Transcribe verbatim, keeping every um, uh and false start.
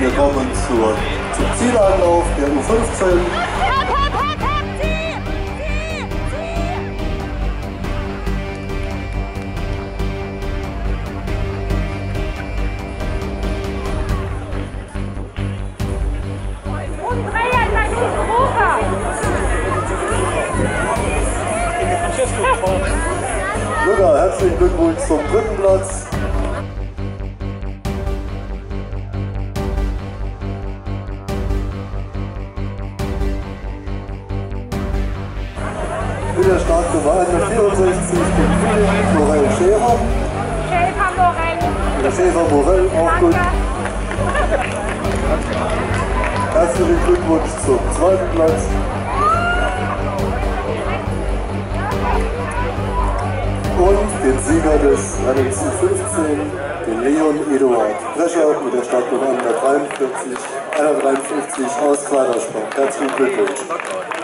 wir kommen zur, zum Zielanlauf der U fünfzehn. Lünger, herzlichen Glückwunsch zum dritten Platz. Wieder Startnummer vierundsechzig, Morell Schäfer. Schäfer Morell. Schäfer Morell, auch gut. Herzlichen Glückwunsch zum zweiten Platz. Und den Sieger des Rennens U fünfzehn, den Leon Eduard Prescher mit der Startnummer hundertdreiundvierzig, hundertdreiundfünfzig aus Quadersbach. Herzlichen Glückwunsch.